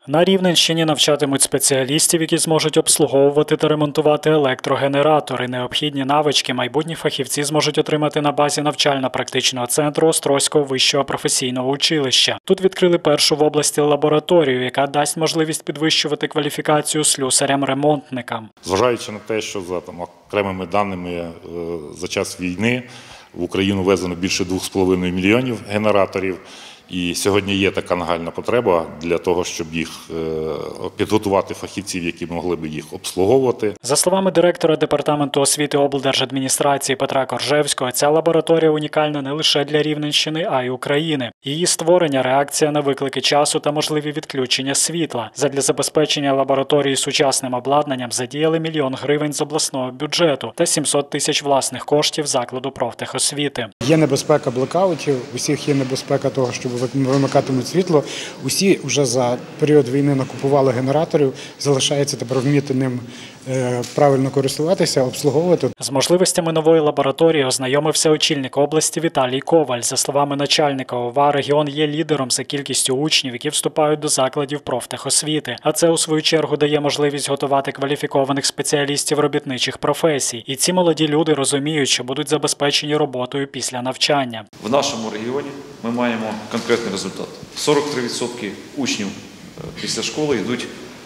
На Рівненщині навчатимуть спеціалістів, які зможуть обслуговувати та ремонтувати електрогенератори. Необхідні навички майбутні фахівці зможуть отримати на базі навчально-практичного центру Острозького вищого професійного училища. Тут відкрили першу в області лабораторію, яка дасть можливість підвищувати кваліфікацію слюсарям-ремонтникам. Зважаючи на те, що за окремими даними за час війни в Україну ввезено більше 2,5 мільйонів генераторів. І сьогодні є така нагальна потреба для того, щоб їх підготувати фахівців, які могли б їх обслуговувати. За словами директора Департаменту освіти облдержадміністрації Петра Коржевського, ця лабораторія унікальна не лише для Рівненщини, а й України. Її створення – реакція на виклики часу та можливі відключення світла. Задля забезпечення лабораторії сучасним обладнанням задіяли 1 мільйон гривень з обласного бюджету та 700 тисяч власних коштів закладу профтехосвіти. Є небезпека блекаутів, усіх є небезпека того, щоб вимикатимуть світло. Усі вже за період війни накупували генераторів, залишається тепер вміти ним правильно користуватися, обслуговувати. З можливостями нової лабораторії ознайомився очільник області Віталій Коваль. За словами начальника ОВА, регіон є лідером за кількістю учнів, які вступають до закладів профтехосвіти. А це, у свою чергу, дає можливість готувати кваліфікованих спеціалістів робітничих професій. І ці молоді люди розуміють, що будуть забезпечені роботою після навчання. В нашому регіоні ми маємо конкретний результат. 43% учнів після школи йдуть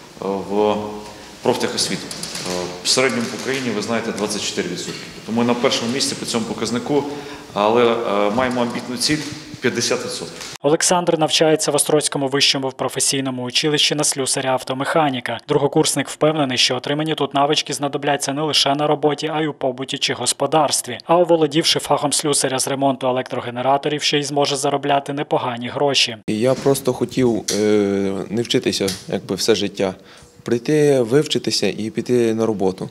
в профтехосвіту. В середньому по Україні, ви знаєте, 24%. Тому ми на першому місці по цьому показнику, але маємо амбітну ціль – 50%. Олександр навчається в Острозькому вищому професійному училищі на слюсаря-автомеханіка. Другокурсник впевнений, що отримані тут навички знадобляться не лише на роботі, а й у побуті чи господарстві. А оволодівши фахом слюсаря з ремонту електрогенераторів, ще й зможе заробляти непогані гроші. Я просто хотів не вчитися все життя. Прийти, вивчитися і піти на роботу.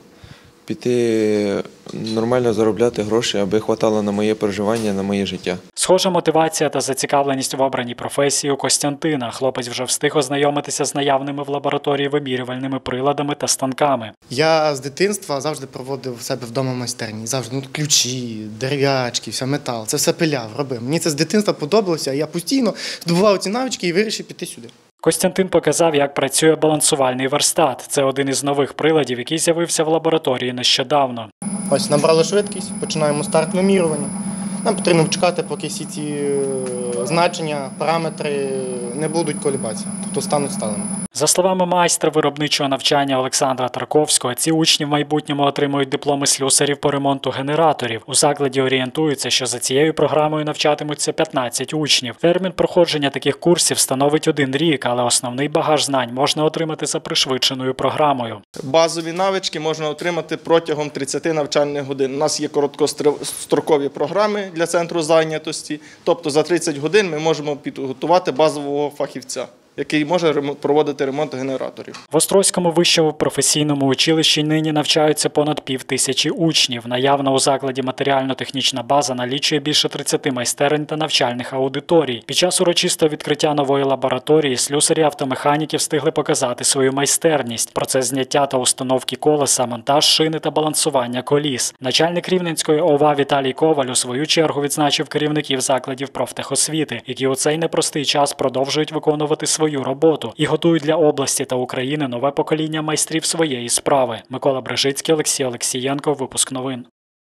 Піти нормально заробляти гроші, аби хватало на моє проживання, на моє життя. Схожа мотивація та зацікавленість в обраній професії у Костянтина. Хлопець вже встиг ознайомитися з наявними в лабораторії вимірювальними приладами та станками. Я з дитинства завжди проводив в себе вдома майстерні. Завжди ключі, дерев'ячки, метал. Це все пиляв, робив. Мені це з дитинства подобалося, я постійно здобував ці навички і вирішив піти сюди. Костянтин показав, як працює балансувальний верстат. Це один із нових приладів, який з'явився в лабораторії нещодавно. Ось набрали швидкість, починаємо старт вимірювання. Нам потрібно чекати, поки всі ці значення, параметри не будуть колібатися, тобто стануть сталими. За словами майстра виробничого навчання Олександра Тарковського, ці учні в майбутньому отримують дипломи слюсарів по ремонту генераторів. У закладі орієнтуються, що за цією програмою навчатимуться 15 учнів. Термін проходження таких курсів становить 1 рік, але основний багаж знань можна отримати за пришвидшеною програмою. Базові навички можна отримати протягом 30 навчальних годин. У нас є короткострокові програми для центру зайнятості, тобто за 30 годин ми можемо підготувати базового фахівця, який може проводити ремонт генераторів. В Острозькому вищому професійному училищі нині навчаються понад 5000 учнів. Наявна у закладі матеріально-технічна база налічує більше 30 майстерень та навчальних аудиторій. Під час урочистого відкриття нової лабораторії слюсарі-автомеханіки встигли показати свою майстерність. Процес зняття та установки колеса, монтаж шини та балансування коліс. Начальник Рівненської ОВА Віталій Коваль у свою чергу відзначив керівників закладів профтехосвіти, які у цей непростий час продовжують виконувати свою роботу і готують для області та України нове покоління майстрів своєї справи. Микола Брижицький, Олексій Олексієнко, випуск новин.